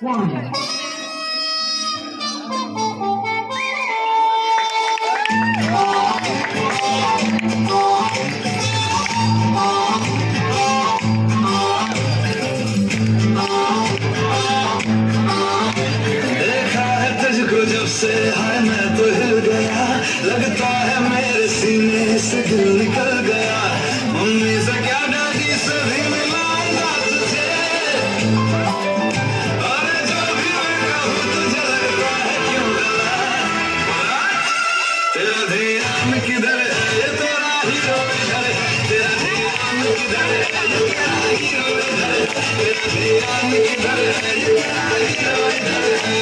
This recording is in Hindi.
one. जब से है मैं तो हिल गया, लगता है मेरे सीने से दिल निकल गया। मम्मी से क्या डैडी से भी मिलाऊंगा तुझे, अरे जो भी मैं कहूँ तुझे लगता है क्यों गला। तेरा ध्यान किधर है ये तेरा हीरो इधर है, तेरा ध्यान किधर है ये तेरा हीरो इधर है, तेरा ध्यान किधर है ये तेरा हीरो इधर है।